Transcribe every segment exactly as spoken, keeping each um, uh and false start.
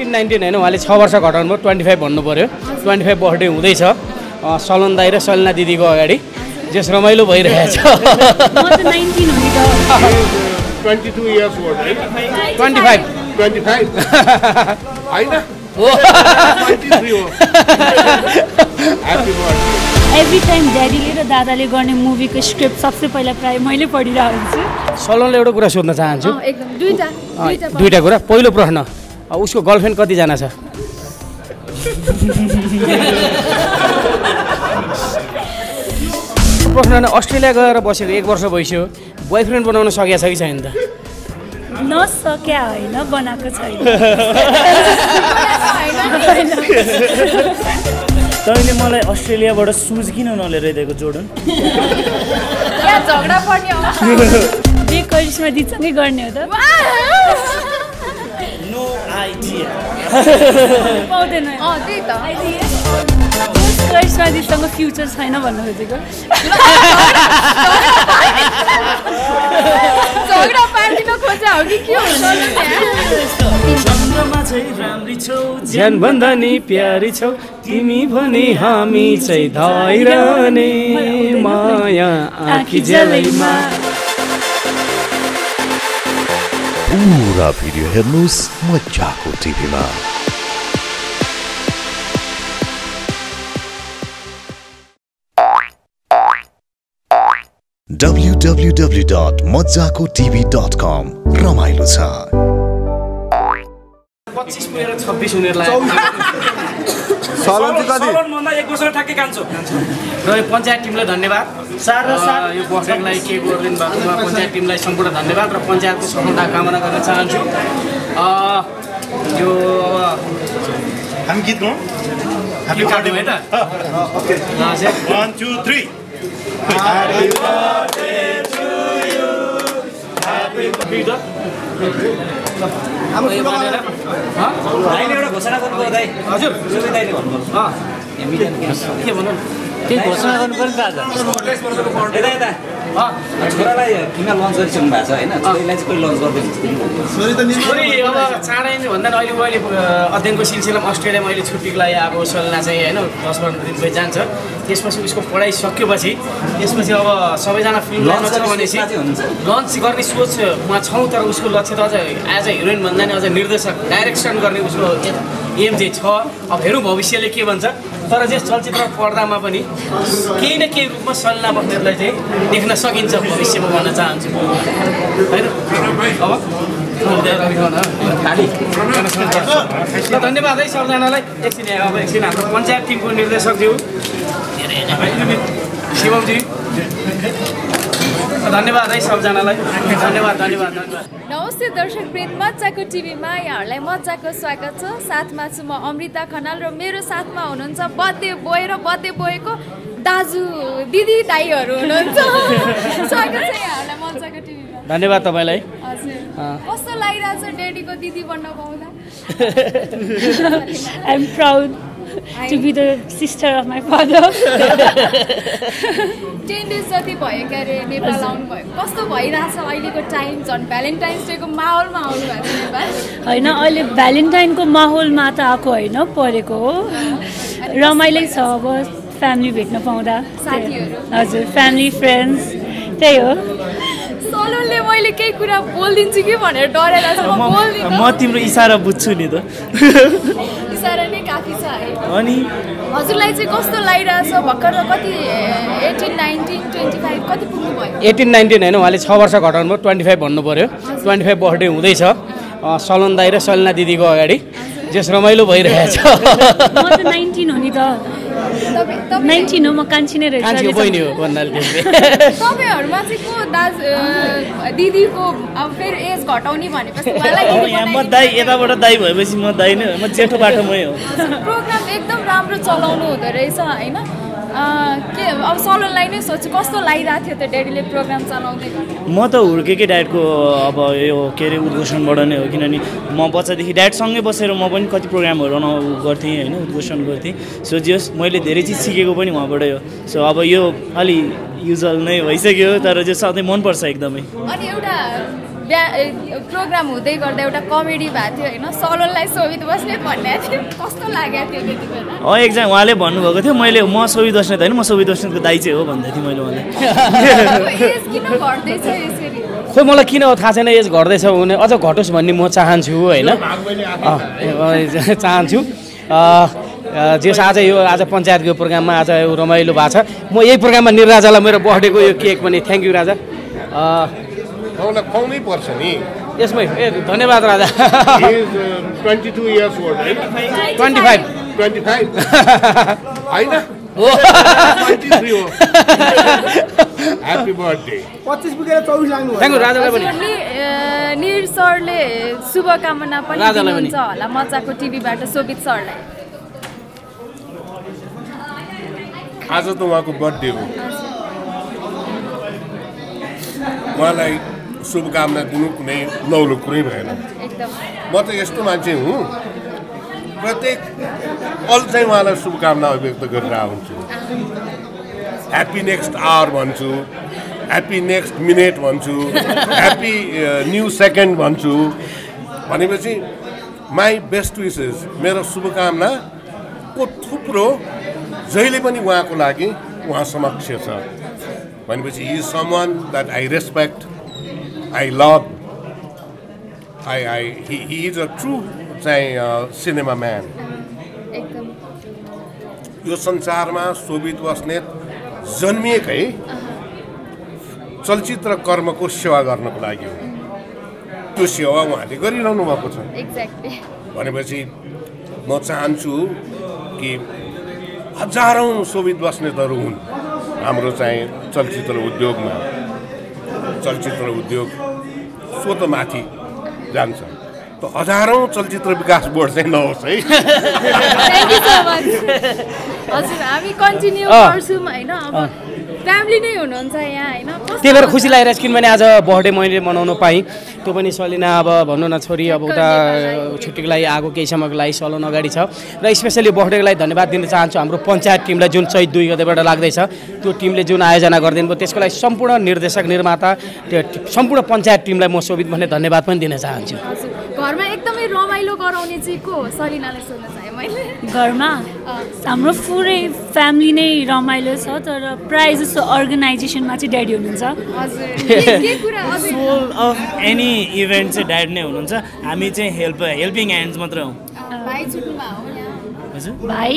Eighteen nineteen होइन उहाँले छ वर्ष घटाउनु भयो ट्वेन्टी फाइभ भन्नु पऱ्यो ट्वेन्टी फाइभ बर्थडे हुँदैछ सलन दाई र सलिना दिदीको अगाडि जस रमाइलो भइरहेछ twenty two years old twenty five twenty five होइन एभ्री टाइम ड्याडीले र दादाले गर्ने मुभीको स्क्रिप्ट सबसे पहिला प्रायः मैले पढिरहेको हुन्छु। सलनले एउटा कुरा सोध्न चाहन्छु एकदम दुईटा दुईटा कुरा पहिलो प्रश्न उसको गर्लफ्रेन्ड कतिजना छ प्रश्न अस्ट्रेलिया गएर बसेको एक वर्ष भइसक्यो बोयफ्रेन्ड बनाउन सकेको छ कि छैन त नसक्या होइन बनाएको छैन तैँले मलाई अस्ट्रेलियाबाट सुज किन नलिएर दिएको जोर्डन झगडा पर्ने बे करिश्मा दिदीसँगै गर्ने हो त नो आइडिया पाउँदैन त्यही त करिश्मा दिदीसँग फ्युचर छैन भन्नु खोजेको झगडा पार्दिन खोजे हो कि के हुन्छ चन्द्रमा चाहिँ राम्री छौ ज्यान भन्दा नि प्यारी छौ तिमी भने हामी चाहिँ धाइरहने माया आँखी जलैमा पुरा भिडियो हेर्नुस् मज्जाको टिभीमा W W W dot Majjako TV dot com रमाइलो छ पच्चीस पुगेर छब्बीस उनीहरूलाई सलन चाहिँ कति सलनभन्दा एक वर्ष ठ्याक्कै कान्छो र यो पञ्चायत टिमलाई धन्यवाद सार र सार यो बसेकलाई के गरिदिनु भएकोमा पञ्चायत टिमलाई सम्पूर्ण धन्यवाद र पञ्चायतको सफलता कामना गर्न चाहन्छु यो हामी गीत गाउँ ह्याप्पी बर्थडे है त okay one two three Happy birthday to you. Happy birthday. हाम्रो मानेर दाइले एउटा घोषणा गर्नुभयो दाइ हजुर सुबै दाइले भन्नुभयो अँ के भन्नु के घोषणा गर्नु पर्यो त आज यता यता छोरालाई किन लन्च गरिसक्नु भएको छ होइन छोरीलाई चाहिँ कोही लन्च गर्दैन छोरी अब चाँडै नै भन्दा अहिले मैले अध्ययनको सिलसिलामा अस्ट्रेलियामा अहिले छुट्टीको लागि अब सलिना चाहिँ होइन दस पन्ध्र दिन भइ जान्छ त्यसपछि उसको पढाइ सकिएपछि त्यसपछि अब सबैजना फिल्म लाइनमा छ भनेपछि लन्च गर्ने सोचमा छौँ तर उसको लक्ष्य त अझ एज अ हिरोइन भन्दा नि अझ निर्देशक डाइरेक्सन गर्ने उसको एम चाहिँ छ अब हेरौँ भविष्यले के भन्छ तर यस चलचित्र पर्दामा पनि केही न केही रूपमा सलिना बस्नेतलाई चाहिँ देख्न सकिन्छ भविष्यमा भन्न चाहन्छु होइन अब धन्यवाद है सबजनालाई एकछिन अब एकछिन हाम्रो पञ्चायत टिमको निर्देशकज्यू शिवमजी धन्यवाद है सबजनालाई धन्यवाद धन्यवाद धन्यवाद नमस्ते दर्शक वृन्द मज्जाको टिभीमा यहाँहरूलाई मज्जाको स्वागत छ साथमा छु म अमृता खनाल र मेरो साथमा हुनुहुन्छ बर्थडे बोय र बर्थडे बोयको दाजु दिदी दाइहरू हुनुहुन्छ स्वागत छ यहाँहरूलाई मज्जाको टिभीमा धन्यवाद तपाईँलाई हजुर कस्तो लागिरहेछ ड्याडीको दिदी बन्न पाउँदा I am proud to be the sister of my father. Ten days जति भयो के अरे नेपाल आउनु भयो कस्तो भइरहेछ अहिलेको टाइम झन् भ्यालेन्टाइन्स डेको माहौलमा आउनु भएको छ नेपाल होइन अहिले भ्यालेन्टाइनको माहौलमा त आएको होइन परेको हो रमाइलै छ अब फ्यामिली भेट्न पाउँदा साथीहरू हजुर फ्यामिली फ्रेन्ड्स त्यही हो सलोनले मैले केही कुरा बोलिदिन्छु कि भनेर डरेर छ म बोल्दिनँ म तिम्रो इसारा बुझ्छु नि त इसारा नै काफी छ है अनि हजुरलाई चाहिँ कस्तो लागिरहेछ भर्खर कति एटिन नाइन्टिन ट्वेन्टी फाइभ कति पुग्नु भयो एटिन नाइन्टिन होइन उहाँले छ वर्ष घटाउनु भयो ट्वेन्टी फाइभ भन्नु पऱ्यो ट्वेन्टी फाइभ बर्थडे हुँदैछ सलन दाई र सलिना दिदीको अगाडि जस रमाइलो भइरहेछ म त नाइन्टिन हो नि त नाइन्टिन हो म कान्छी नै रहेछ कान्छीको बहिनी हो भन्नाले तपाईँहरूमा चाहिँ को दाजु दिदीको अब फेरि एज घटाउने भनेपछि यहाँ म दाइ यताबाट दाइ भएपछि म दाइ नै म जेठो बाटोमै हो प्रोग्राम एकदम राम्रो चलाउनु हुँदो रहेछ होइन के अब सलोनलाई नै सोच्छु कस्तो लागिरहेको थियो त ड्याडीले प्रोग्राम चलाउँदै म त हुर्केकै ड्याडको अब यो के अरे उद्घोषणबाट नै हो किनभने म बच्चादेखि ड्याडसँगै बसेर म पनि कति प्रोग्रामहरू गर्थेँ होइन उद्घोषण गर्थेँ सो जस मैले धेरै चिज सिकेको पनि उहाँबाटै हो सो अब यो अलि युजल नै भइसक्यो तर जो सधैँ मनपर्छ एकदमै अनि एउटा ड्या प्रोग्राम हुँदै गर्दा एउटा कमेडी भएको थियो होइन सलोनलाई शोभित बस्नेत भन्ने थियो कस्तो लागेको थियो त्यति बेला अँ एकजना उहाँले भन्नुभएको थियो मैले म शोभित बस्नेत होइन म शोभित बस्नेतको दाइ चाहिँ हो भन्दै थिएँ मैले उहाँलाई एज किन घट्दैछ यसरी खोइ मलाई किन हो थाहा छैन एज घट्दैछ भने अझ घटोस् भन्ने म चाहन्छु होइन चाहन्छु जस आज यो आज पञ्चायतको प्रोग्राममा आज यो रमाइलो भएको छ म यही प्रोग्राममा निराजालाई मेरो बर्थडेको यो केक पनि थ्याङ्क यू राजा मलाई खुवाउनै पर्छ नि यसमै ए धन्यवाद राजा twenty two years old twenty five twenty five होइन ह्याप्पी बर्थडे पच्चिस पुगेर चौबिस लाग्नु थ्याङ्क यू राजालाई पनि निर सरले शुभकामना पनि दिनुहुन्छ होला मजाको टिभीबाट शोभित सरलाई आज त उहाँको बर्थडे हो उहाँलाई शुभकामना दिनु कुनै नौलो कुरै भएन म त यस्तो मान्छे हुँ प्रत्येक पल चाहिँ उहाँलाई शुभकामना अभिव्यक्त गरेर हुन्छु ह्याप्पी नेक्स्ट आवर भन्छु ह्याप्पी नेक्स्ट मिनेट भन्छु ह्याप्पी न्यू सेकेन्ड भन्छु भनेपछि माई बेस्ट विसेस मेरो शुभकामनाको थुप्रो जहिले पनि उहाँको लागि उहाँ समक्ष छ भनेपछि he is someone that I respect I love I I he is a true चाहिँ सिनेमा म्यान यो संसारमा शोभित बस्नेत जन्मिएकै चलचित्र कर्मको सेवा गर्नको लागि हो त्यो सेवा उहाँले गरिरहनु भएको छ भनेपछि म चाहन्छु कि हजारौँ शोभित बस्नेतहरू हुन् हाम्रो चाहिँ चलचित्र उद्योगमा चलचित्र उद्योग स्वत माथि जान्छ त हजारौँ चलचित्र विकास बोर्ड चाहिँ नहोस् है हजुर हामी कन्टिन्यू गर्छौँ होइन अब फ्यामिली नै हुनुहुन्छ यहाँ होइन त्यही भएर खुसी लागिरहेको छ किनभने आज बर्थडे मैले मनाउनु पाएँ त्यो पनि सलिना अब भन्नु न छोरी अब उता छुट्टीको लागि आएको केही समयको लागि सलोन अगाडि छ र स्पेसली बर्थडेको लागि धन्यवाद दिन चाहन्छु हाम्रो पञ्चायत टिमलाई जुन चैत दुई गतेबाट लाग्दैछ त्यो टिमले जुन आयोजना गरिदिनु भयो त्यसको लागि सम्पूर्ण निर्देशक निर्माता त्यो सम्पूर्ण पञ्चायत टिमलाई म शोभित भन्ने धन्यवाद पनि दिन चाहन्छु घरमा एकदमै रमाइलो गराउने चाहिँ को सलिनालाई सोध्न चाहेँ मैले घरमा हाम्रो पुरै फ्यामिली नै रमाइलो छ तर प्रायः जस्तो अर्गनाइजेसनमा चाहिँ ड्याडी हुनुहुन्छ सोल अफ एनी इभेन्ट चाहिँ ड्याड नै हुनुहुन्छ हामी चाहिँ हेल्प हेल्पिङ ह्यान्ड्स मात्र हौ हजुर भाइ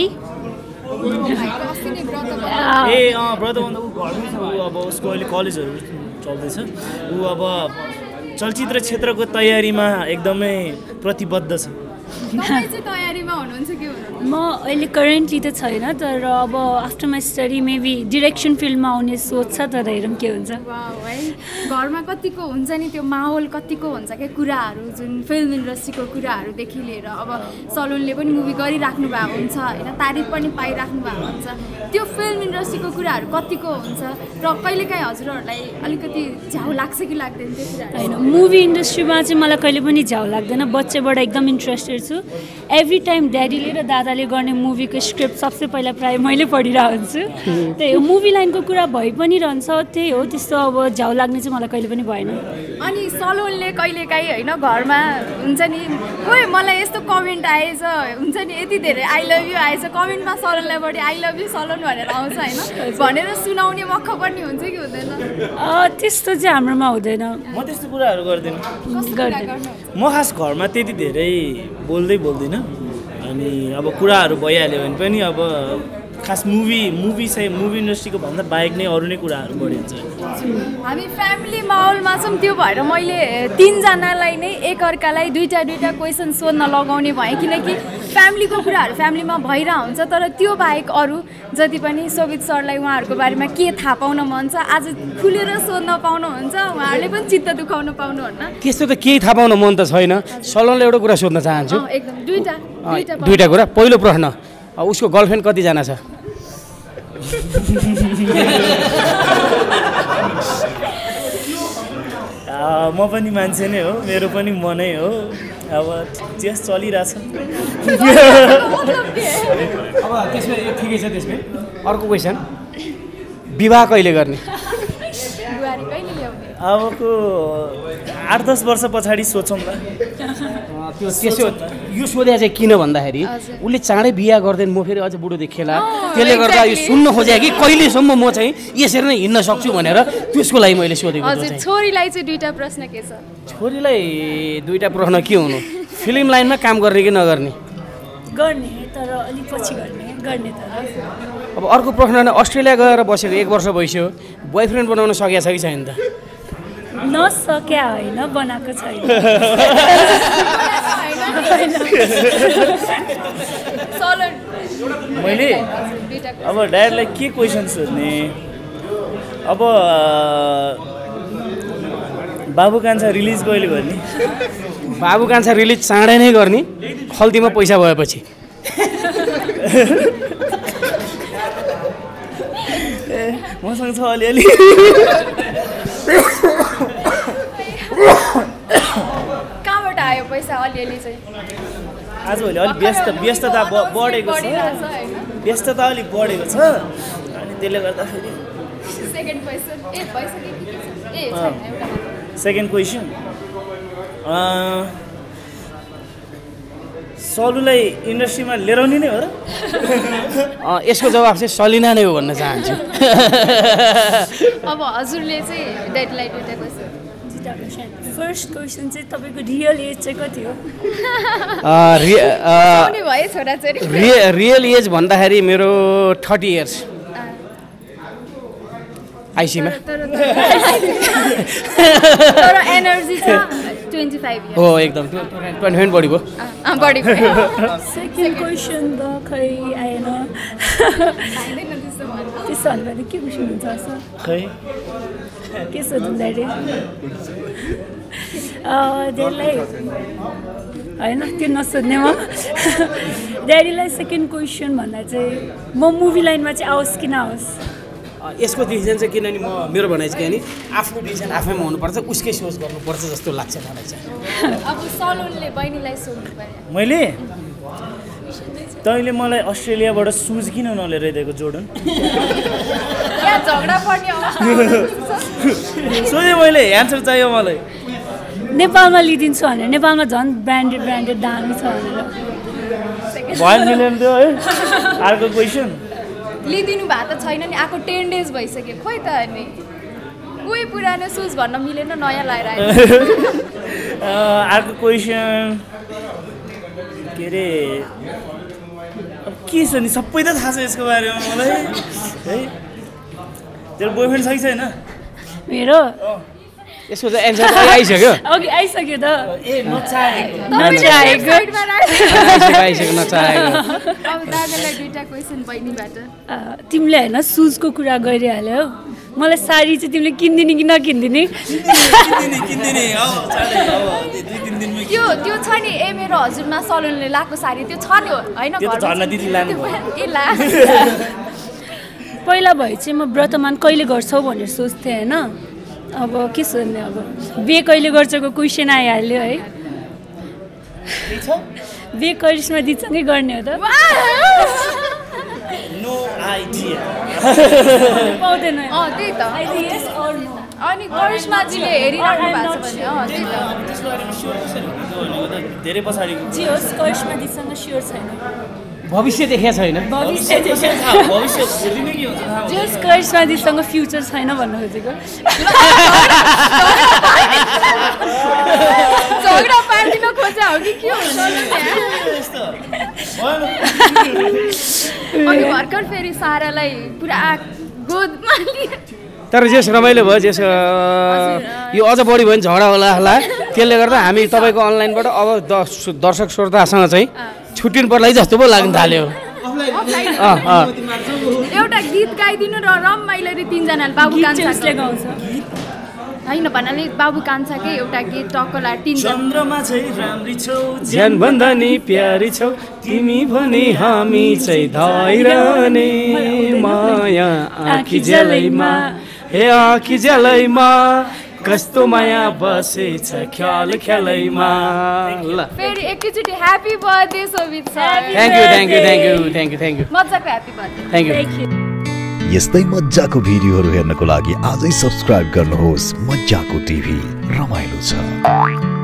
ए अँ ब्रदर भन्दा ऊ घरमै छ ऊ अब उसको अहिले कलेजहरू चल्दैछ ऊ अब चलचित्र क्षेत्रको तयारीमा एकदमै प्रतिबद्ध छ तयारीमा हुनुहुन्छ कि म अहिले करेन्टली त छैन तर अब after my study maybe direction फिल्डमा आउने सोच छ तर हेरौँ के हुन्छ है घरमा कतिको हुन्छ नि त्यो माहौल कतिको हुन्छ क्या कुराहरू जुन फिल्म इन्डस्ट्रीको कुराहरूदेखि लिएर अब सलोनले पनि मुभी गरिराख्नु भएको हुन्छ होइन तारिफ पनि पाइराख्नु भएको हुन्छ त्यो फिल्म इन्डस्ट्रीको कुराहरू कतिको हुन्छ र कहिलेकाहीँ हजुरहरूलाई अलिकति झ्याउ लाग्छ कि लाग्दैन त्यो कुराहरू होइन मुभी इन्डस्ट्रीमा चाहिँ मलाई कहिले पनि झ्याउ लाग्दैन बच्चाबाट एकदम इन्ट्रेस्टेड छु एभ्री टाइम ड्याडीले र दादाले गर्ने मुभीको स्क्रिप्ट सबसे पहिला प्रायः मैले पढिरहेको हुन्छु त्यही हो मुभी लाइनको कुरा भइ पनि रहन्छ त्यही हो त्यस्तो अब झ्याउ लाग्ने चाहिँ मलाई कहिले पनि भएन अनि सलोनले कहिलेकाहीँ होइन घरमा हुन्छ नि खोइ मलाई यस्तो कमेन्ट आएछ हुन्छ नि यति धेरै आई लभ यु आएछ कमेन्टमा सलोनलाई बढी आई लभ यु सलोन भनेर आउँछ होइन भनेर सुनाउने मौका पनि हुन्छ कि हुँदैन त्यस्तो चाहिँ हाम्रोमा हुँदैन म त्यस्तो कुराहरू गर्दिनँ म खास घरमा त्यति धेरै बोल्दै बोल्दिनँ अनि अब कुराहरू भइहाल्यो भने पनि अब खास मुभी मुभी चाहिँ मुभी इन्डस्ट्रीको भन्दा बाहेक नै अरू नै कुराहरू बढिन्छ हामी फ्यामिली माहौलमा छौँ त्यो भएर मैले तिनजनालाई नै एकअर्कालाई दुईवटा दुईवटा क्वेसन सोध्न लगाउने भएँ किनकि फ्यामिलीको कुराहरू फ्यामिलीमा भइरहेको हुन्छ तर त्यो बाहेक अरू जति पनि शोभित सरलाई उहाँहरूको बारेमा के थाहा पाउन मन छ आज खुलेर सोध्न पाउनुहुन्छ उहाँहरूले पनि चित्त दुखाउन पाउनुहुन्न त्यस्तो त केही थाहा पाउन मन त छैन सलोनलाई एउटा कुरा सोध्न चाहन्छु एकदम दुईवटा दुईवटा कुरा पहिलो प्रश्न उसको गर्लफ्रेन्ड कतिजना छ म पनि मान्छे नै हो मेरो पनि मनै हो अब त्यस चलिरहेछ अब त्यसमा ठिकै छ त्यसमै अर्को क्वेसन विवाह कहिले गर्ने बुहारी कहिले ल्याउने अबको आठ दस वर्ष पछाडि सोचौँ ल त्यो त्यसो यो सोधे चाहिँ किन भन्दाखेरि उसले चाँडै बिहा गर्दैन म फेरि अझ बुढो देखेला त्यसले गर्दा यो सुन्न खोजे कि कहिलेसम्म म चाहिँ यसरी नै हिँड्न सक्छु भनेर त्यसको लागि मैले सोधेको हजुर छोरीलाई चाहिँ दुईटा प्रश्न के छ छोरीलाई दुईटा प्रश्न के हुनु फिल्म लाइनमा काम गर्ने कि नगर्ने गर्ने तर अलिक पछि गर्ने गर्ने तर अब अर्को प्रश्न नै अस्ट्रेलिया गएर बसेको एक वर्ष भइसक्यो बोयफ्रेन्ड बनाउन सकेको छ कि छैन त नसक्या होइन बनाएको छैन मैले अब डायरलाई के क्वेसन सोध्ने अब बाबु कान्छा रिलिज कहिले गर्ने बाबु कान्छा रिलिज चाँडै नै गर्ने खल्तीमा पैसा भएपछि मसँग छ अलिअलि कहाँबाट आयो पैसा अलिअलि चाहिँ आजभोलि अलिक व्यस्त व्यस्तता ब- बढेको छ व्यस्तता अलिक बढेको छ अनि त्यसले गर्दाखेरि सेकेन्ड क्वेसन ए पैसा के के छ ए छैन एउटा सेकेन्ड क्वेसन सलुलाई इन्डस्ट्रीमा लिएर आउने नै हो र अँ, यसको जवाब चाहिँ सलिना नै हो भन्न चाहन्छु अब हजुरले चाहिँ डेडलाइन दुईटा क्वेसन फर्स्ट क्वेसन चाहिँ तपाईँको रियल एज चाहिँ कति हो अँ, रि- अँ, आउने भयो छोराछोरी रि- रियल एज भन्दाखेरि मेरो थर्टी इयर्स आइसीमा तर तर एनर्जी छ ट्वेन्टी फाइभ हो एकदम ट्वेन्टी फाइभ बढी भयो इयर्स बढी सेकेन्ड क्वेसन त खै आएन त्यसो भन्दा के क्वेसन हुन्छ सर खै के सोध्दाखेरि ड्याडीलाई होइन त्यो नसोध्ने म ड्याडीलाई सेकेन्ड क्वेसन भन्दा चाहिँ म मुभी लाइनमा चाहिँ आओस् कि नआओस् अँ, यसको डिसिजन चाहिँ किनभने म मेरो भनाइ चाहिँ के नि आफ्नो डिसिजन आफैमा हुनुपर्छ उसकै सोच गर्नुपर्छ जस्तो लाग्छ मलाई चाहिँ अब सलुनले बहिनीलाई सोध्नु पर्यो मैले तैँले मलाई अस्ट्रेलियाबाट सुज किन नलिएर दिएको जोर्डन यहाँ झगडा पर्ने अवस्था सोधेँ मैले एन्सर चाहियो मलाई नेपालमा लिइदिन्छु भनेर नेपालमा झन् ब्रान्डेड ब्रान्डेड दामी छ भनेर भएन मिलेन त्यो है अर्को क्वेसन लिइदिनु भएको त छैन नि आएको टेन डेज भइसक्यो खोइ त अनि उही पुरानो सुज भन्न मिलेन नयाँ लगाएर आयो अर्को क्वेसन के अरे अब के छ नि सबै त थाहा छ यसको बारेमा मलाई है तेरो बोयफ्रेन्ड छ कि छैन मेरो यसको चाहिँ एन्सर आइसक्यो अघि आइसक्यो त ए नचाहेको नचाहेको साइडमा राखेर आइसक्यो आइसक्यो नचाहेको अब दादालाई दुईटा क्वेसन बहिनीबाट अ, तिमीले होइन सुजको कुरा गरिहाल्यौ मलाई साडी चाहिँ तिमीले किनिदिने कि नकिनिदिने किन्दिने किन्दिने अब चाँडै अब दुई तिन दिनमै त्यो त्यो छ नि ए मेरो हजुरमा सलुनले लगाएको साडी त्यो छ नि होइन त्यो त घरमा? झर्ना दिदी लानु भयो। ए ला पहिला भए चाहिँ म व्रतमान कहिले गर्छौ भनेर सोच्थेँ होइन अब के सोध्ने अब बे कहिले गर्छको क्वेसन आइहाल्यो है बे करिश्मा दिदीसँगै गर्ने हो त नो आइडिया पाउँदैन अँ त्यही त yes or no? अनि करिश्माजीले हेरिराख्नु भएको छ भने अँ त्यही त त्यसको बारेमा स्योर कसरी हुन्छ भनेको त धेरै पछाडिको जे होस् करिश्मा दिदीसँग स्योर छैन भविष्य देखेको छैन भविष्य भविष्य थाहा भविष्य भोलि नै के हुन्छ थाहा जे होस् करिश्मा दिदीसँग फ्युचर छैन भन्नु खोजेको झगडा पार्टिन खोजे हो कि के हो अनि भर्खर फेरि सारालाई पुरा गोदमा लिए तर जेस रमाइलो भयो जेस अँ, यो अझ बढी भयो भने झगडा होला होला त्यसले गर्दा हामी तपाईँको अनलाइनबाट अब दर्श- दर्शक श्रोतासँग चाहिँ छुट्टिनु पर्ला है जस्तो पो लाग्न थाल्यो अँ अँ एउटा गीत गाइदिनु र रमाइलो तिनजनाले बाबु उसले कान्छाले गाउँछ होइन भन्नाले बाबु कान्छाकै एउटा गीत टक्कला तिनजना चन्द्रमा चाहिँ राम्री छौ ज्यान भन्दा नि प्यारी छौ तिमी भने हामी चाहिँ धैरने माया आँखी ज्यालैमा हे आँखी ज्यालैमा कस्तो माया बसेछ ख्याल ख्यालैमा ल फेरि एकैचोटि ह्याप्पी बर्थडे सोभित छ thank you thank you thank you thank you thank you मजाको happy birthday thank you Thank you. यस्तै मज्जाको भिडियोहरू हेर्नको लागि आजै सब्स्क्राइब गर्नुहोस् मज्जाको टिभी रमाइलो छ।